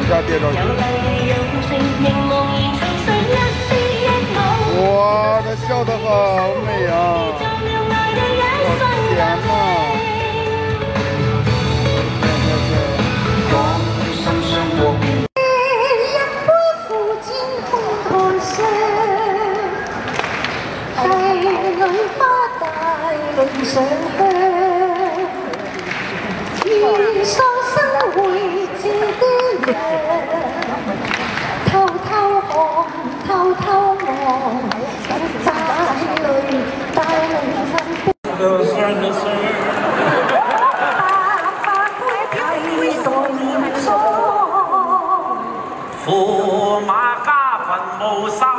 下跌落去。哇，他笑得好美啊！我天哪！ 上香，如所生會照啲亮，偷偷看，偷偷望，帶淚分。花杯替代年初，驸馬家墳墓收。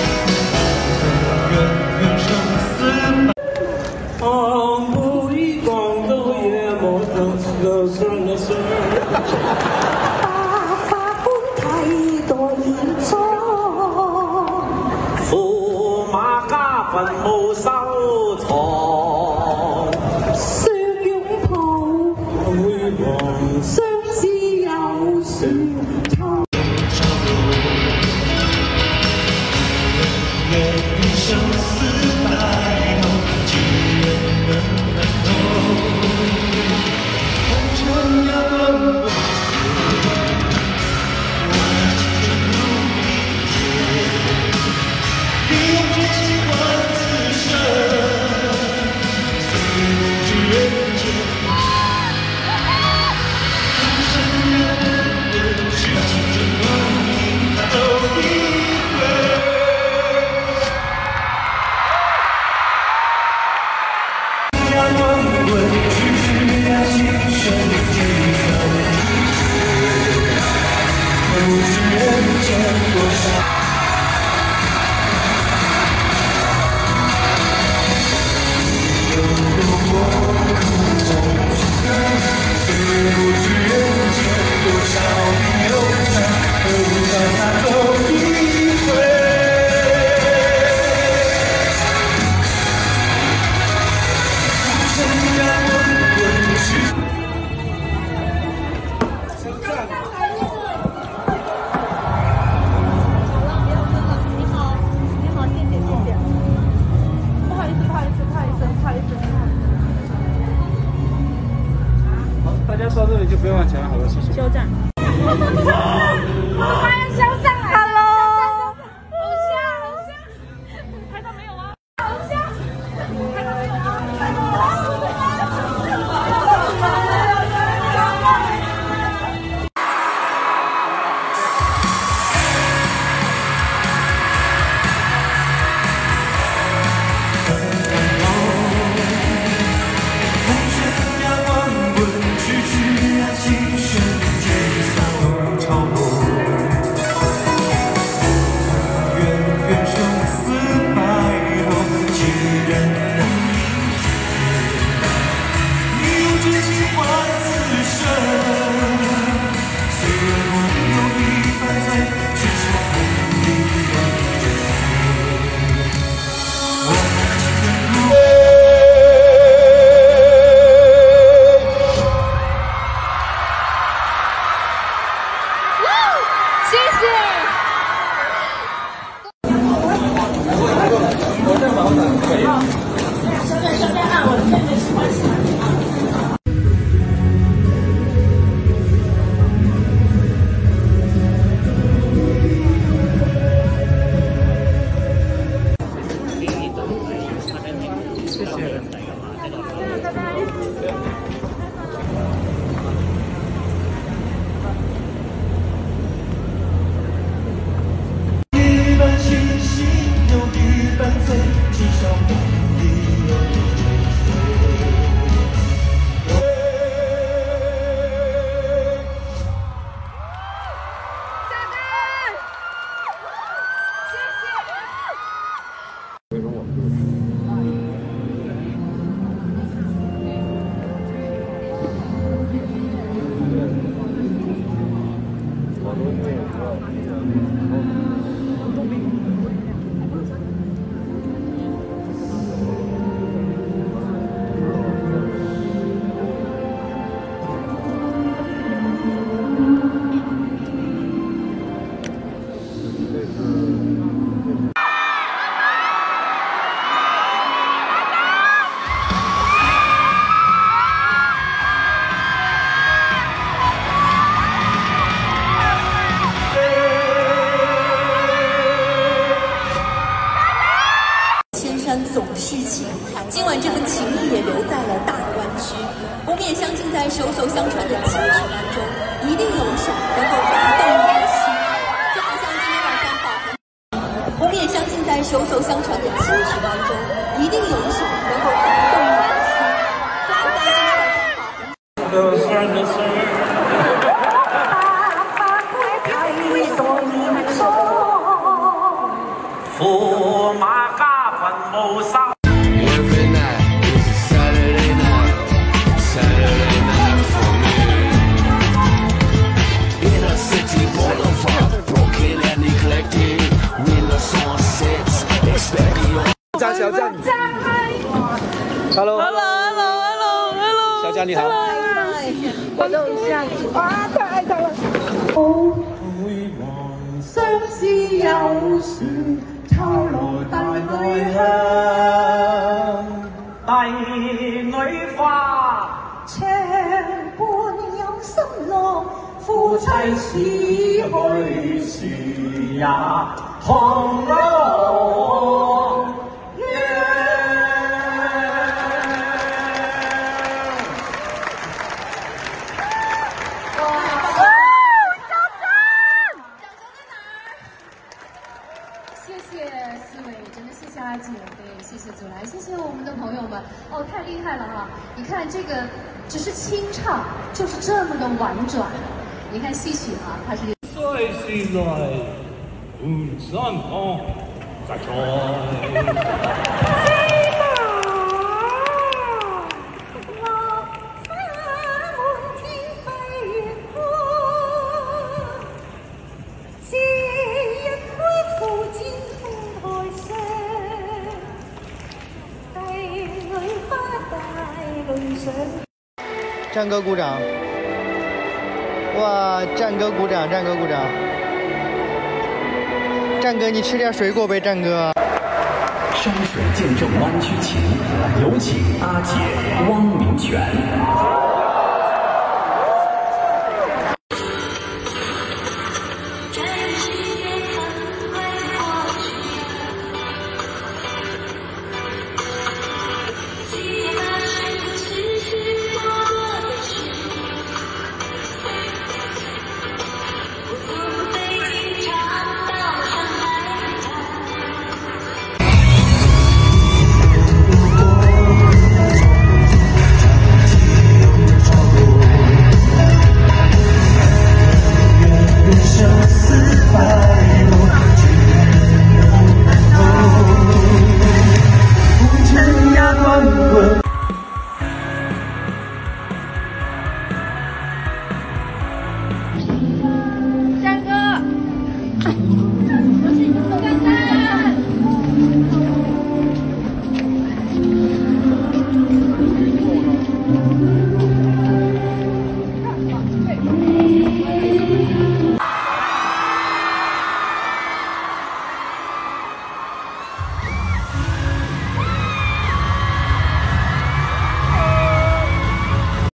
花般替代年初，驸馬家墳墓收藏，相擁抱回望，相思有時秋。人生似白頭，只願能看透。 到这里就不用往前了，好了，谢谢。 休战。他要休战了 ，Hello， 偶像，拍到没有啊？偶像，拍到没有啊？拍到了。 面相近在手手相传的亲曲当中，一定有一首能够打动人的心，就好像今天晚上宝盆。红面相近在手手相传的亲曲当中，一定有一首能够打动人的心，就好像今天晚上宝盆。 驸马家墳墓收。 小佳，Hello，小佳你好。 我的偶像啊，太爱他了。 相思有時，秋來帝女香，帝女花， 長伴有心樂， 夫妻死去時也同樂。 阿姐，对，谢谢祖蓝，谢谢我们的朋友们，哦，太厉害了哈！你看这个，只是清唱，就是这么的婉转。你看戏曲哈，它是。 在時來，滿山紅摘菜。 战歌鼓掌！哇，战歌鼓掌，战歌鼓掌！战哥，你吃点水果呗，战哥。 山水见证湾区情，有请阿姐汪明荃。